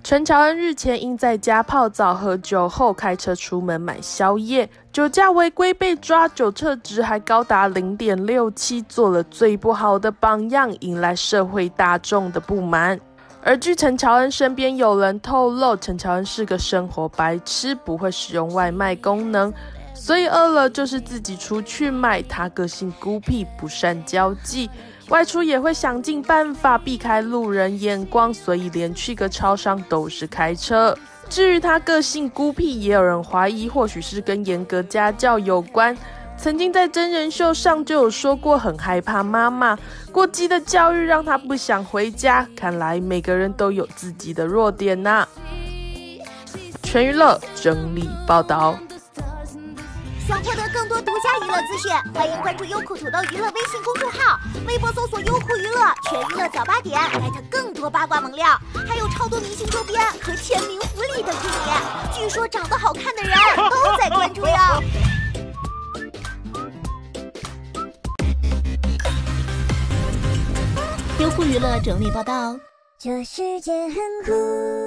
陈乔恩日前因在家泡澡喝酒后开车出门买宵夜，酒驾违规被抓，酒测值还高达 0.67， 做了最不好的榜样，引来社会大众的不满。而据陈乔恩身边有人透露，陈乔恩是个生活白痴，不会使用外卖功能，所以饿了就是自己出去买。他个性孤僻，不善交际，外出也会想尽办法避开路人眼光，所以连去个超商都是开车。至于他个性孤僻，也有人怀疑或许是跟严格家教有关。曾经在真人秀上就有说过很害怕妈妈，过激的教育让他不想回家。看来每个人都有自己的弱点呐。全娱乐整理报道。 想获得更多独家娱乐资讯，欢迎关注优酷土豆娱乐微信公众号，微博搜索优酷娱乐全娱乐早8点，get更多八卦猛料，还有超多明星周边和签名福利等着你。据说长得好看的人都在关注哟。 优酷娱乐整理报道。 这世界很酷。